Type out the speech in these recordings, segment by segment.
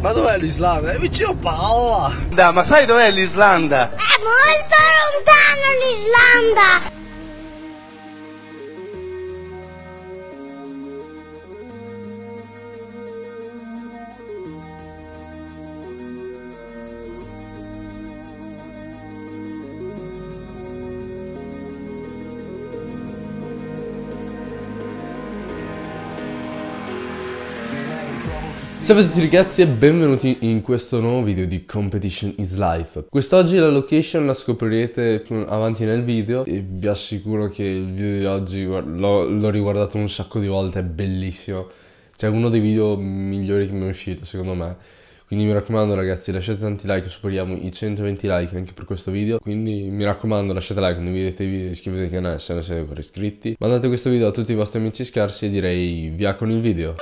Ma dov'è l'Islanda? È vicino Paola! Ma sai dov'è l'Islanda? È molto lontano l'Islanda! Salve a tutti ragazzi e benvenuti in questo nuovo video di Competition is Life. Quest'oggi la location la scoprirete più avanti nel video e vi assicuro che il video di oggi l'ho riguardato un sacco di volte, è bellissimo. Cioè, uno dei video migliori che mi è uscito secondo me. Quindi mi raccomando ragazzi, lasciate tanti like, superiamo i 120 like anche per questo video. Quindi mi raccomando, lasciate like, condividete i video, iscrivetevi al canale se non siete ancora iscritti. Mandate questo video a tutti i vostri amici scarsi e direi via con il video.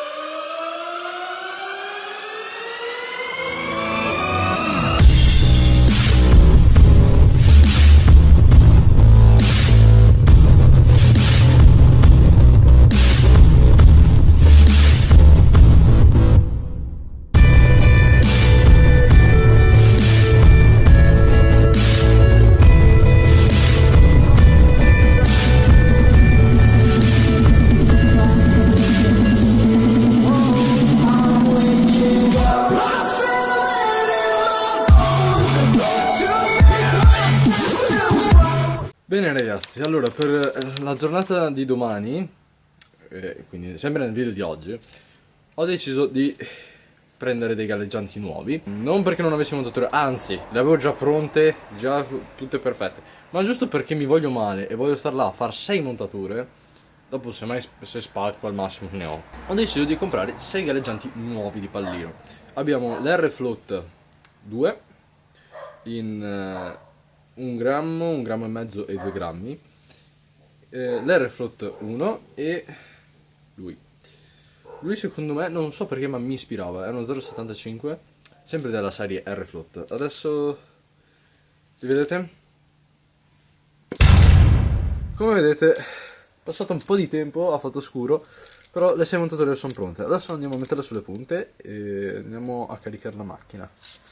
Bene ragazzi, allora per la giornata di domani, quindi sempre nel video di oggi, ho deciso di prendere dei galleggianti nuovi. Non perché non avessi montature, anzi, le avevo già pronte, già tutte perfette, ma giusto perché mi voglio male e voglio star là a far 6 montature. Dopo se spacco al massimo ne ho deciso di comprare 6 galleggianti nuovi di pallino. Abbiamo l'R Float 2 in 1 grammo e mezzo e 2 grammi, l'R Float 1 e lui secondo me, non so perché ma mi ispirava, è uno 0,75 sempre della serie R Float. Adesso li vedete? Come vedete è passato un po' di tempo, ha fatto scuro, però le 6 montature sono pronte. Adesso andiamo a metterle sulle punte e andiamo a caricare la macchina.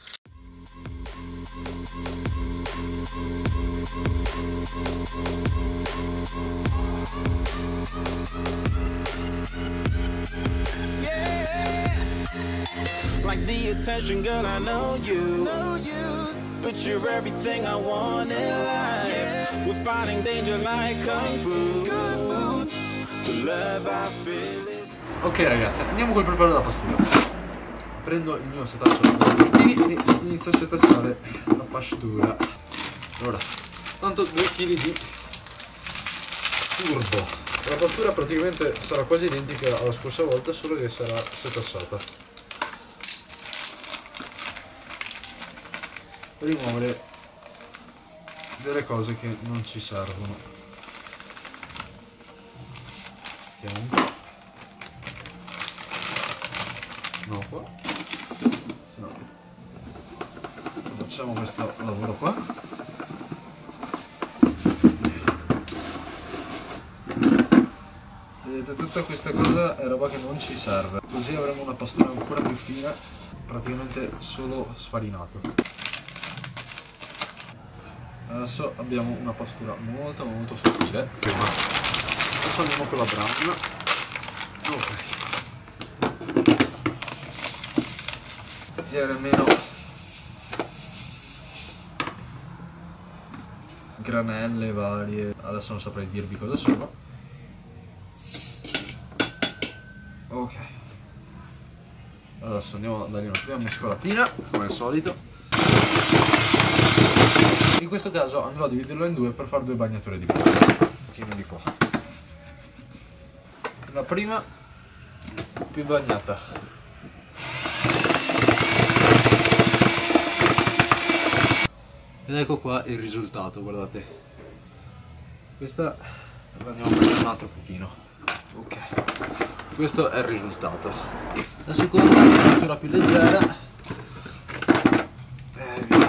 Like the attention, girl, I know you. But you're everything I want in life. We're fighting danger like Kung Fu. The love I feel is... Ok ragazzi, andiamo col preparo della pastura. Prendo il mio setaccio da bambini e inizio a setacciare la pastura. Allora, tanto 2 kg di turbo. La pastura praticamente sarà quasi identica alla scorsa volta, solo che sarà setacciata. Per rimuovere delle cose che non ci servono. Mettiamo. No, qua. No. Facciamo questo lavoro qua. Vedete, tutta questa cosa è roba che non ci serve, così avremo una pastura ancora più fina, praticamente solo sfarinato. Adesso abbiamo una pastura molto sottile. Adesso andiamo con la brown. Ok. Tiene meno granelle varie, adesso non saprei dirvi cosa sono. Ok, adesso andiamo a dargli una prima mescolatina come al solito. In questo caso andrò a dividerlo in due per fare 2 bagnature diverse. Un pochino di qua. La prima più bagnata. Ed ecco qua il risultato, guardate. Questa la andiamo a prendere un altro pochino. Ok. Questo è il risultato. La seconda è una pittura più leggera. E via.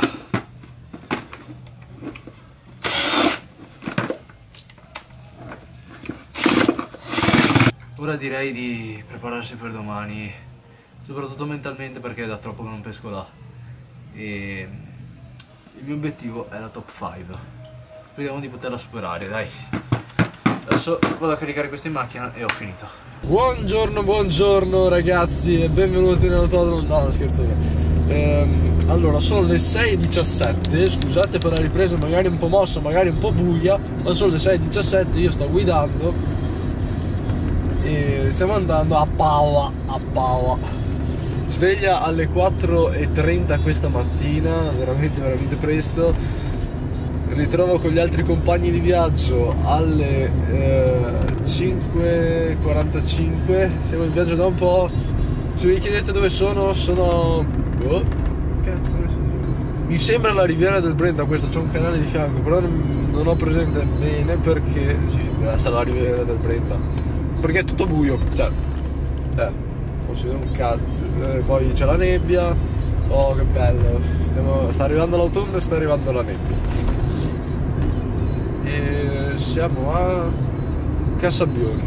Ora direi di prepararsi per domani soprattutto mentalmente, perché è da troppo che non pesco là. E il mio obiettivo è la top 5. Speriamo di poterla superare, dai. Adesso vado a caricare questo in macchina e ho finito. Buongiorno ragazzi e benvenuti nell'autodromo. No, scherzo. Allora, sono le 6:17. Scusate per la ripresa, magari un po' mossa, magari un po' buia, ma sono le 6:17. Io sto guidando e stiamo andando a Paola. Sveglia alle 4:30 questa mattina, veramente presto. Ritrovo con gli altri compagni di viaggio alle 5:45. Siamo in viaggio da un po'. Se vi chiedete dove sono cazzo, mi sembra la Riviera del Brenta. Questo c'è un canale di fianco, però non ho presente bene perché deve essere la Riviera del Brenta, perché è tutto buio, cioè non si vede un cazzo. Poi c'è la nebbia. Oh, che bello, sta arrivando l'autunno e sta arrivando la nebbia. E siamo a Cassabbioni,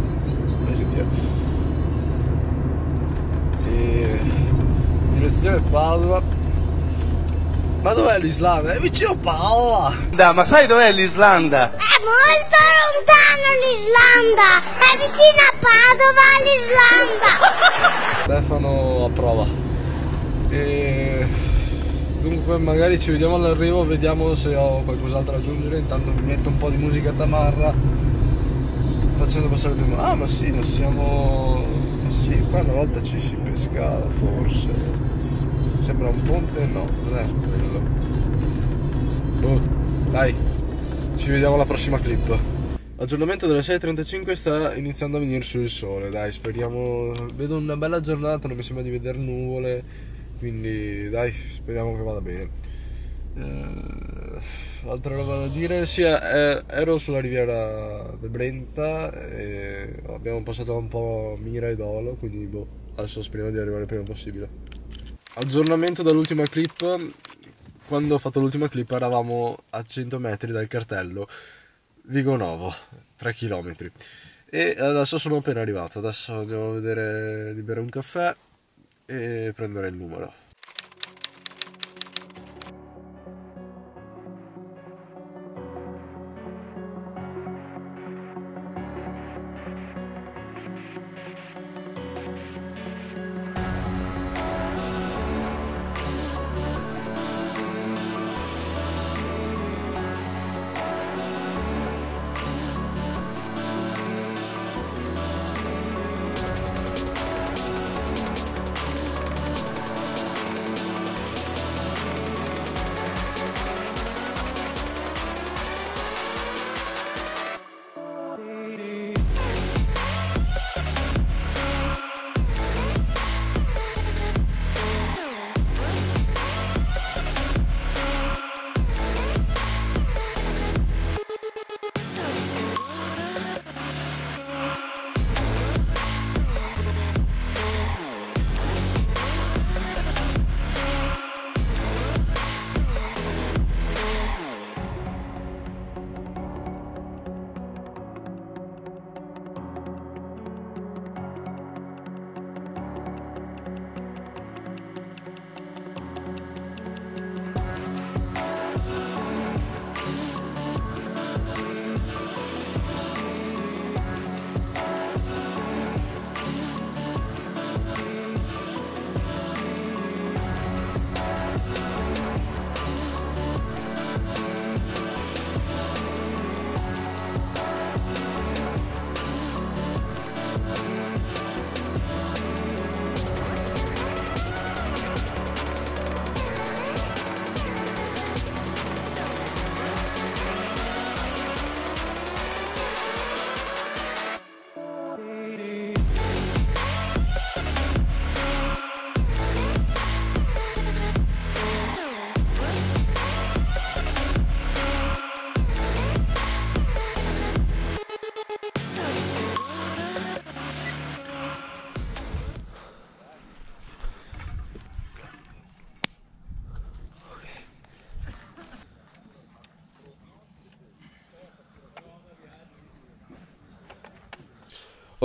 e direzione Padova. Ma dov'è l'Islanda? È vicino a Paola! Ma sai dov'è l'Islanda? È molto lontano l'Islanda! È vicino a Padova l'Islanda! Stefano approva. E dunque magari ci vediamo all'arrivo, vediamo se ho qualcos'altro da aggiungere. Intanto mi metto un po' di musica a tamarra, facendo passare il tempo. Ah, ma sì, non siamo... sì, qua una volta ci si pescava, forse. Sembra un ponte? No, non è quello. Boh, dai, ci vediamo alla prossima clip. Aggiornamento delle 6:35, sta iniziando a venire su il sole, dai, speriamo. Vedo una bella giornata, non mi sembra di vedere nuvole, quindi dai, speriamo che vada bene. Altra roba da dire, sì, ero sulla Riviera del Brenta e abbiamo passato un po' Mira e Dolo, quindi boh, adesso speriamo di arrivare il prima possibile. Aggiornamento dall'ultima clip. Quando ho fatto l'ultima clip eravamo a 100 metri dal cartello Vigonovo, 3 km, e adesso sono appena arrivato. Adesso andiamo a vedere di bere un caffè e prendere il numero.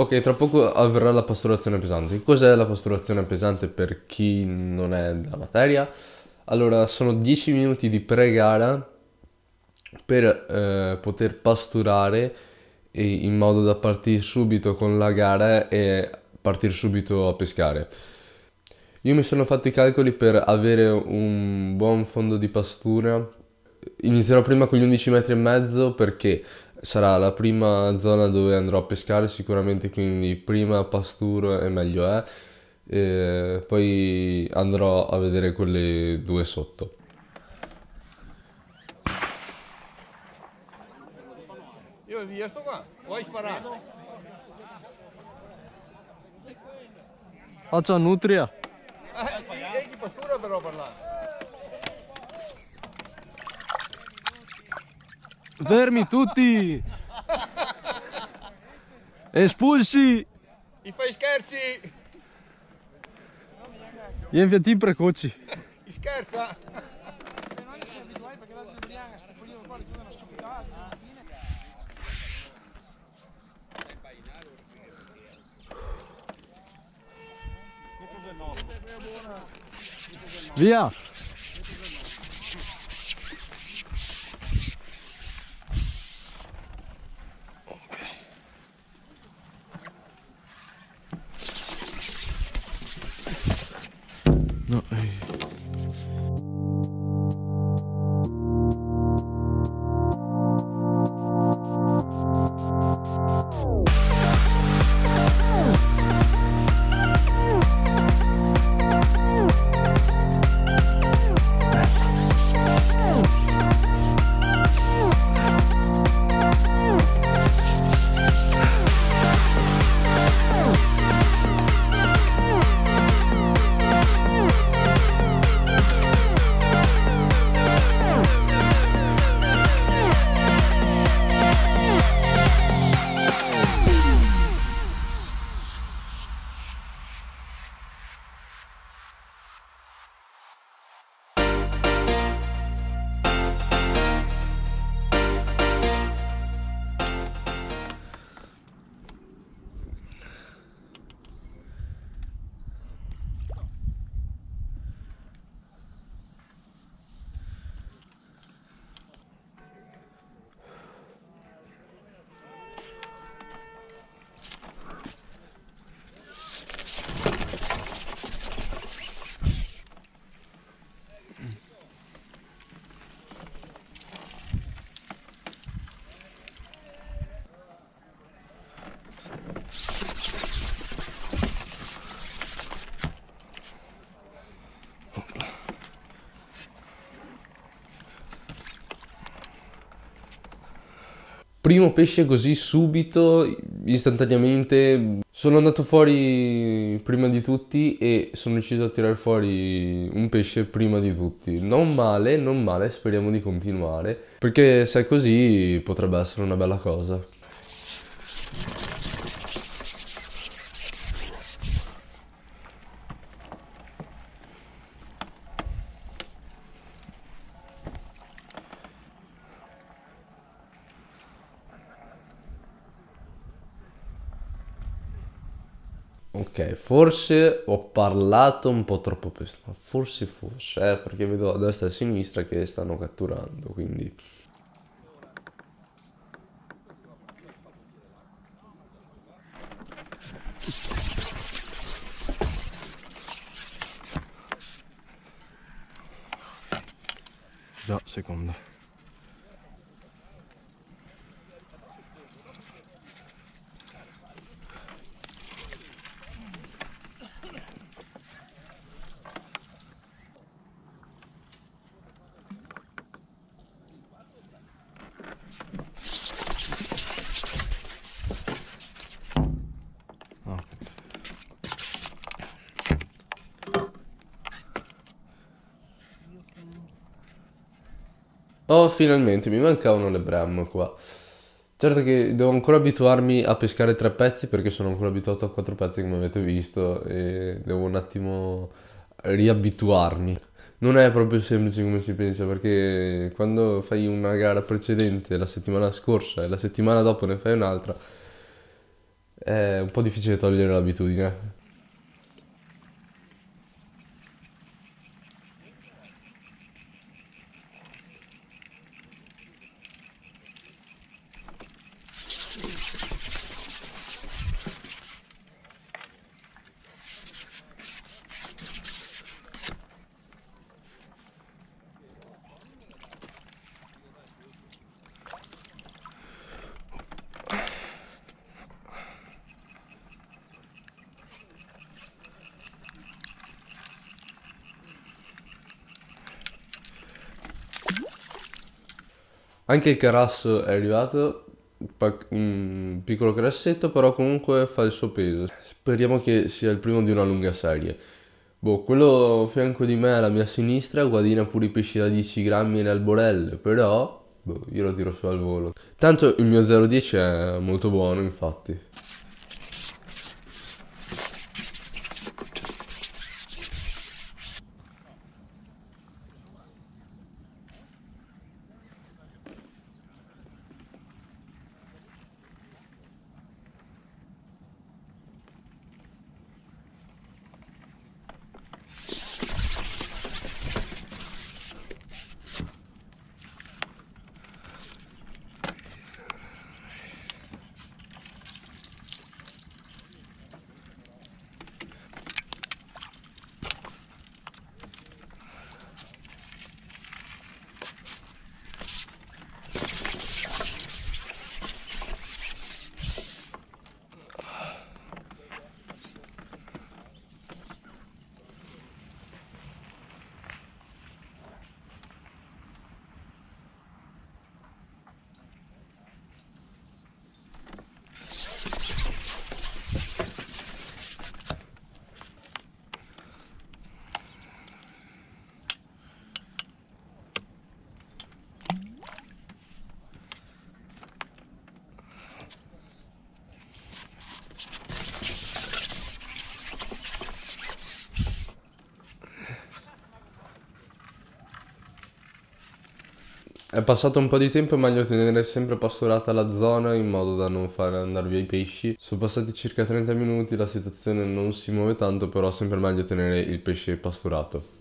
Ok, tra poco avverrà la pasturazione pesante. Cos'è la pasturazione pesante per chi non è della materia? Allora, sono 10 minuti di pre-gara per poter pasturare in modo da partire subito con la gara e partire subito a pescare. Io mi sono fatto i calcoli per avere un buon fondo di pastura. Inizierò prima con gli 11 metri e mezzo perché sarà la prima zona dove andrò a pescare sicuramente, quindi prima pasturo e meglio è. E poi andrò a vedere quelle due sotto. Io via sto qua, vuoi sparare? Faccio a nutria. E chi pastura però parlare? Fermi tutti! Espulsi! Gli fai scherzi? Gli inviati precoci. Gli scherza? Via! No, Primo pesce così subito, istantaneamente. Sono andato fuori prima di tutti e sono riuscito a tirare fuori un pesce prima di tutti. Non male, speriamo di continuare, perché se è così potrebbe essere una bella cosa. Ok, forse ho parlato un po' troppo presto, ma forse, perché vedo a destra e a sinistra che stanno catturando, quindi... Già, seconda. Oh, finalmente, mi mancavano le bram qua. Certo che devo ancora abituarmi a pescare 3 pezzi perché sono ancora abituato a 4 pezzi come avete visto e devo un attimo riabituarmi. Non è proprio semplice come si pensa perché quando fai una gara precedente la settimana scorsa e la settimana dopo ne fai un'altra È un po' difficile togliere l'abitudine. Anche il carasso è arrivato, un piccolo carassetto, però comunque fa il suo peso. Speriamo che sia il primo di una lunga serie. Boh, quello a fianco di me alla mia sinistra guadina pure i pesci da 10 grammi e le alborelle, però boh, io lo tiro su al volo. Tanto il mio 0,10 è molto buono, infatti. È passato un po' di tempo e meglio tenere sempre pasturata la zona in modo da non far andare via i pesci. Sono passati circa 30 minuti, la situazione non si muove tanto, però è sempre meglio tenere il pesce pasturato.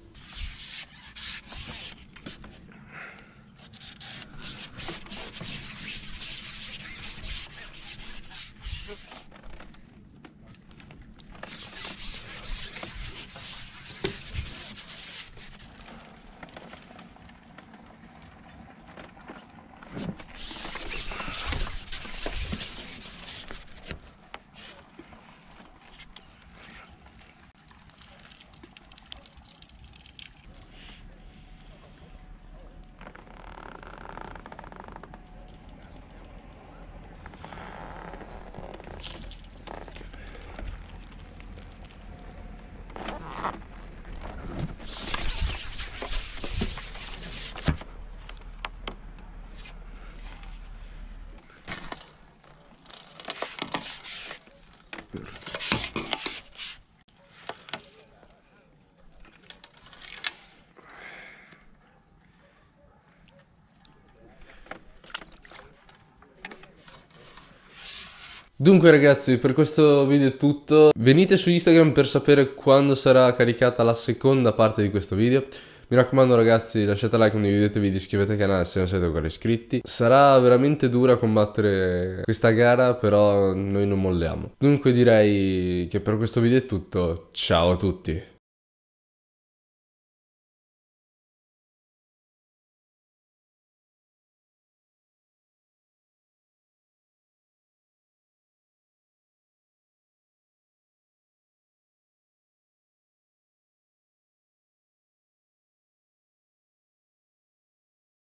Dunque ragazzi, per questo video è tutto. Venite su Instagram per sapere quando sarà caricata la seconda parte di questo video. Mi raccomando ragazzi, lasciate like, condividete il video, iscrivetevi al canale se non siete ancora iscritti. Sarà veramente dura combattere questa gara, però noi non molliamo. Dunque direi che per questo video è tutto. Ciao a tutti.